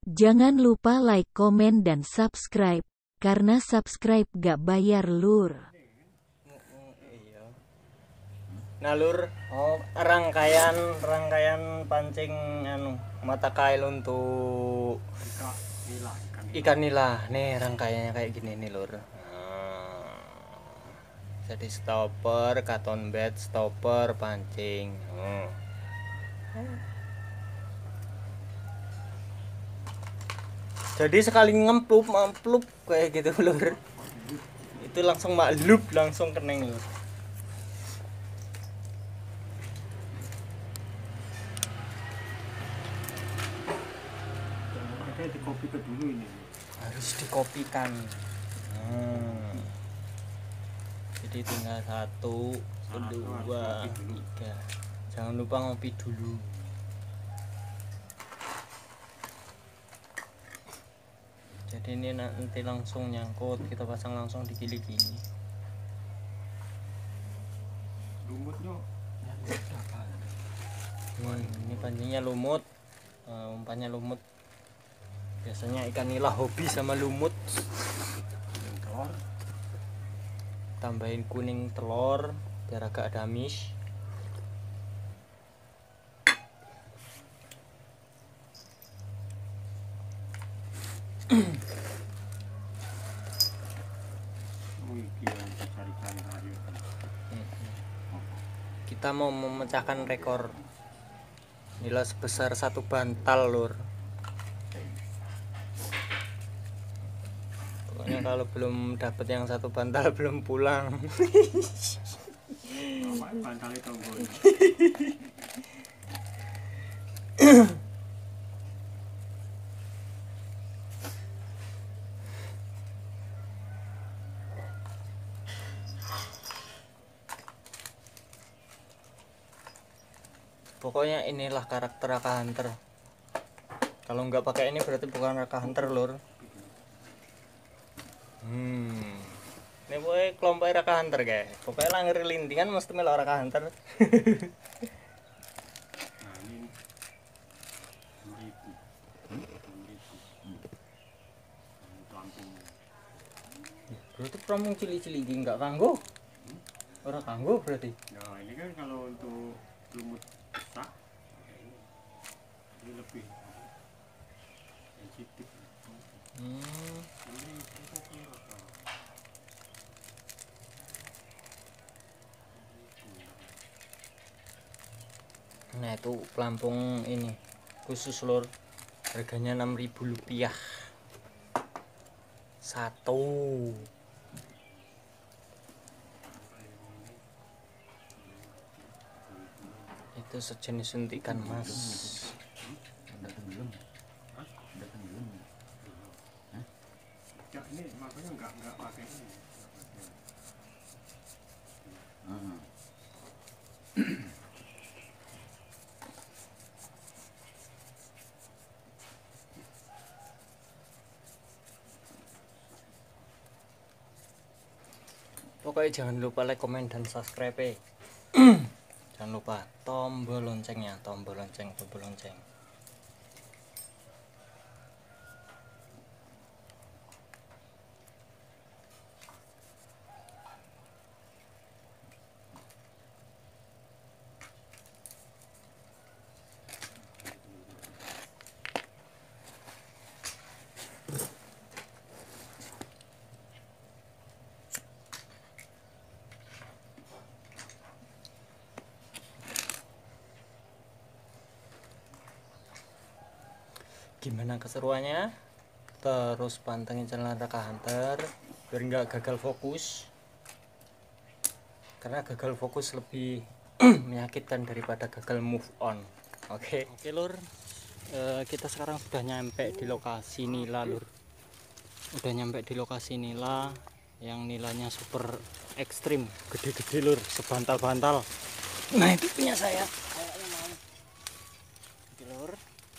Jangan lupa like, komen, dan subscribe, karena subscribe gak bayar lur. Nah lur, rangkaian pancing mata kail untuk ikan nila. Nih rangkaiannya kayak gini nih lur. Jadi stopper, cotton bed, stopper, pancing. Jadi sekali ngemplup kayak gitu lur, itu langsung maklup, langsung keneng lur. Dikopi ke dulu ini. Harus dikopikan. Jadi tinggal 1, 2, 3. Jangan lupa ngopi dulu. Jadi ini nanti langsung nyangkut, kita pasang langsung di gili-gili. Lumutnya Ini pancingnya lumut, umpannya lumut. Biasanya ikan nila hobi sama lumut. telur. Tambahin kuning telur biar agak damis. Kita mau memecahkan rekor nila sebesar 1 bantal lur. Pokoknya kalau belum dapat yang 1 bantal belum pulang. Bantal itu Pokoknya inilah karakter Raka Hunter. Kalau nggak pakai ini berarti bukan Raka Hunter lur. Ini pokoknya kelompok Raka Hunter guys. Pokoknya langir lintingan mesti melok Raka Hunter. Berarti pramung cili-cili ini nggak kanggo. Orang kanggo berarti. Nah ini kan kalau untuk lumut besar ini lebih sensitif. Nah itu pelampung ini khusus lur, harganya Rp6.000 satu. Itu sejenis suntikan mas. Ya ini makanya nggak pakai ini. Pokoknya jangan lupa like, komen, dan subscribe. Jangan lupa tombol loncengnya, tombol lonceng. Gimana keseruannya? Terus pantengin channel Raka Hunter biar nggak gagal fokus. Karena gagal fokus lebih menyakitkan daripada gagal move on. Oke lur, kita sekarang sudah nyampe di lokasi nila lur. Udah nyampe di lokasi nila yang nilanya super ekstrim, gede-gede lur, sebantal-bantal. Nah itu punya saya. Kayaknya mau. Oke lur.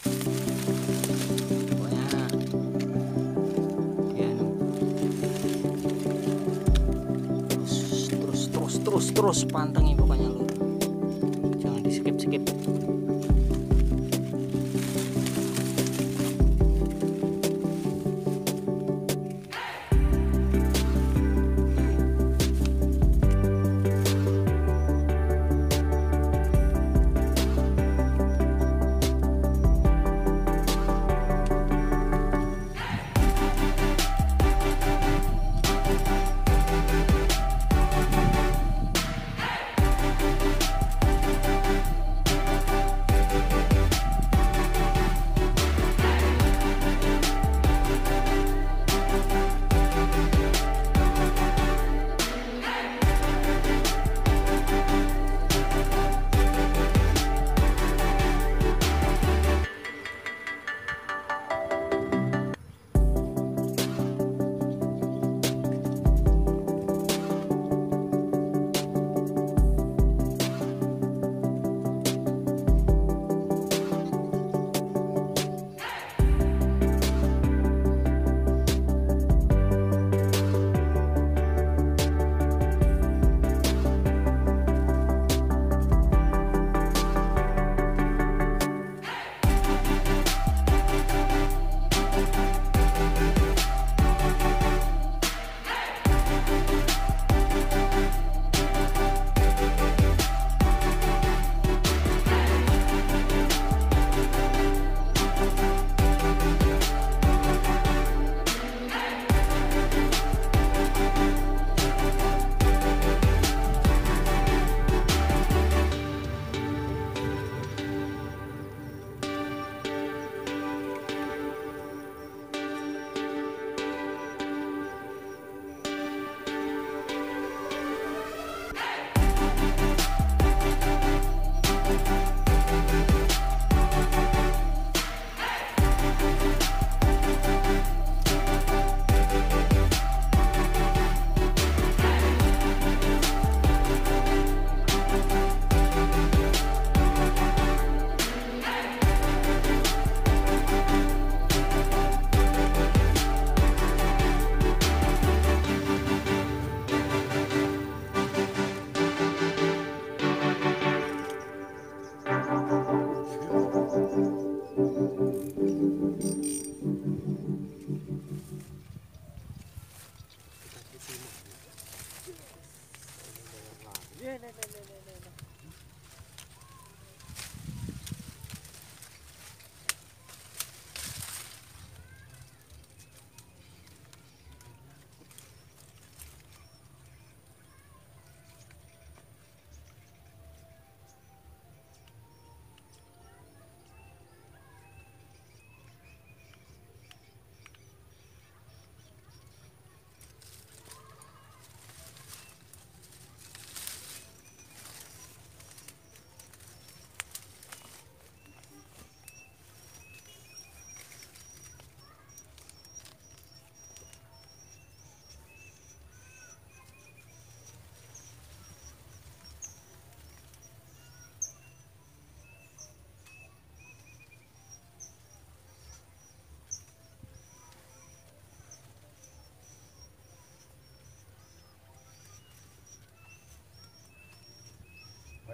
Terus pantengin pokoknya lur, jangan di skip.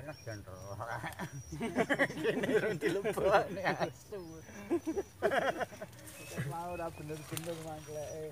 Jendro. Kene rung dilebokne asu. Mau ora bener-bener mangkleke.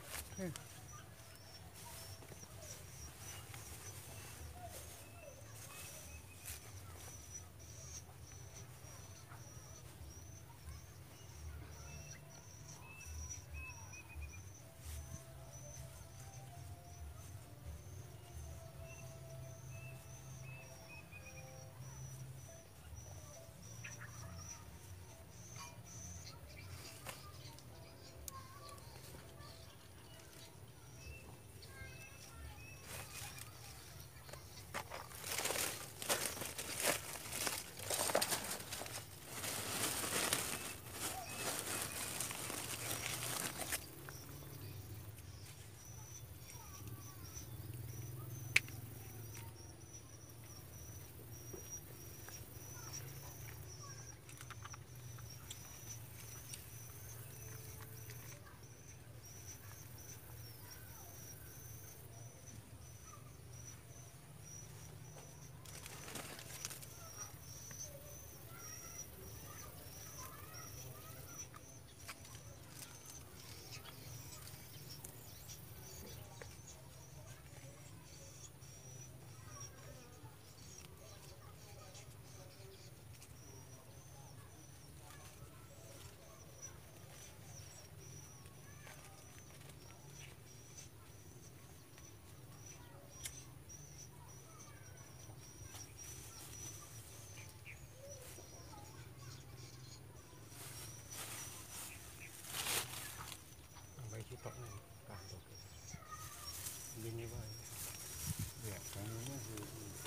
Sampai sitok nih kantuk. Gini wae. Ya, kanune sih.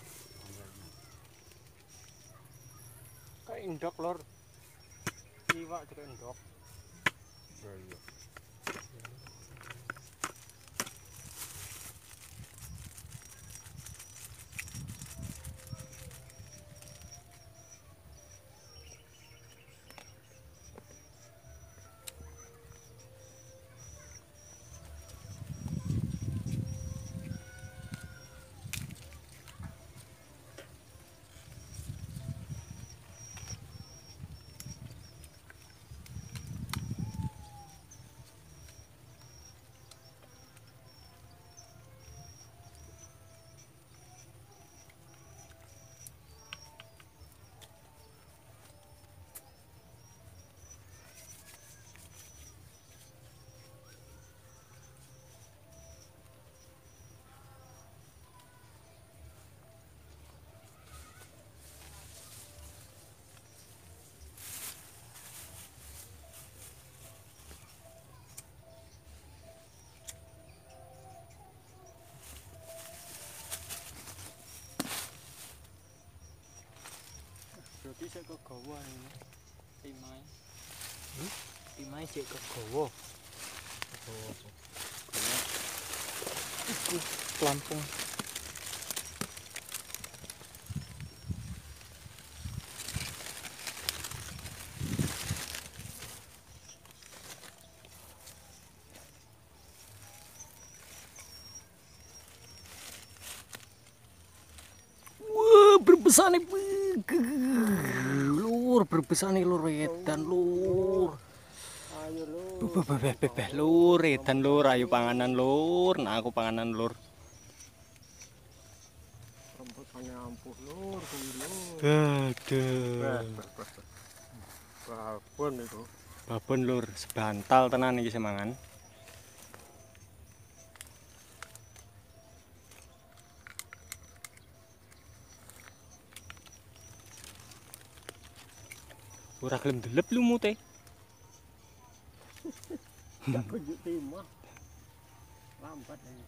Kayak indok lor. Iwak juga indok. Ya iya. Berarti saya kegawa ini. Timai. Timai cek kegawa. Pelampung. Wah, berbesar nih. Lur, berbesar nih lur, edan lur. Ayo lur. Bebeh lur, edan lur, ayo panganan lur. Nah, aku panganan lur. Rembutannya ampuh lur, kuwi lur. Aduh. Babon itu. Babon lur, sebantal tenan iki semangan. Ora gelem ndelep lumute. Enggak kunjuk timah. Lambat ini.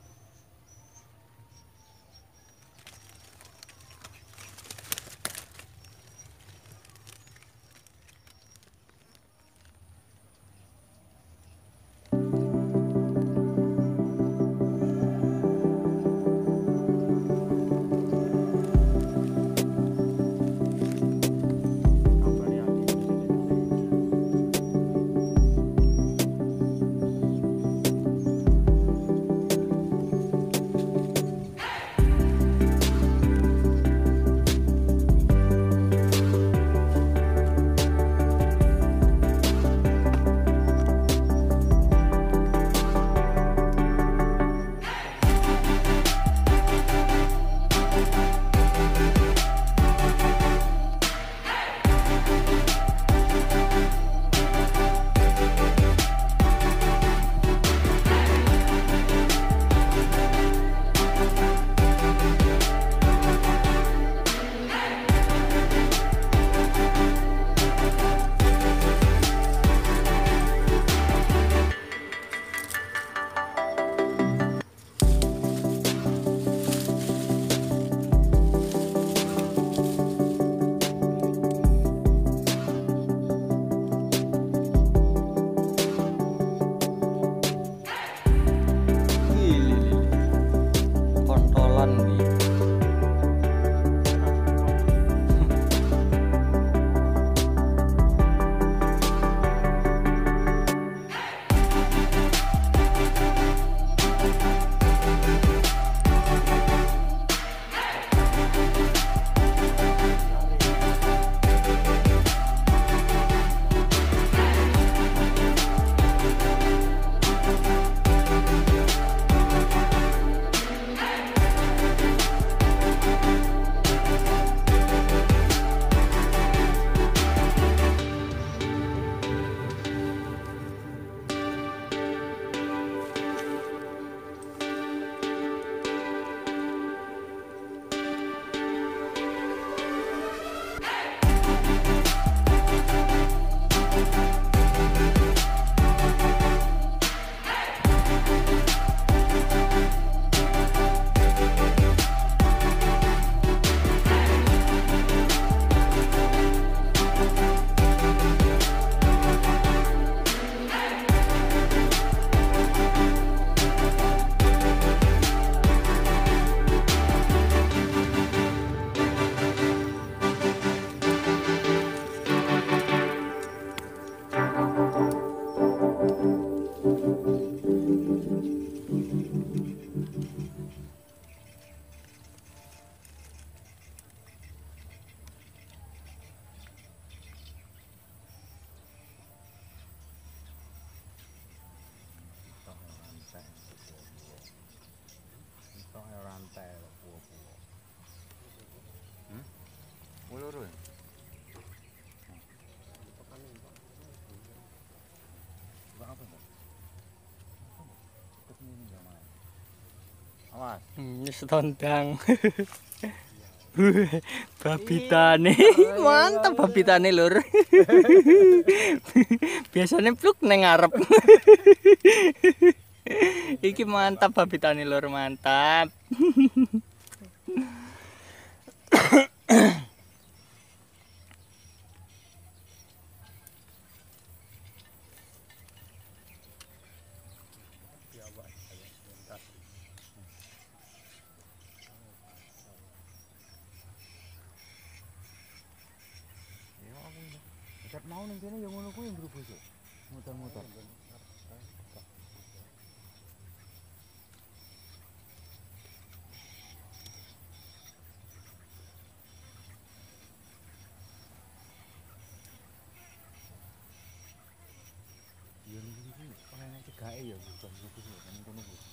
Mas. Wis tondang. Babitane mantap babitane lur. Biasanya pluk neng ngarep. Iki mantap babitane lur, mantap. Ket mau ning kene ya ngono kuwi ngrubu sik. Muter-muter. Ya niku iki ora enak cegake ya bukan niku sik nang kono kuwi.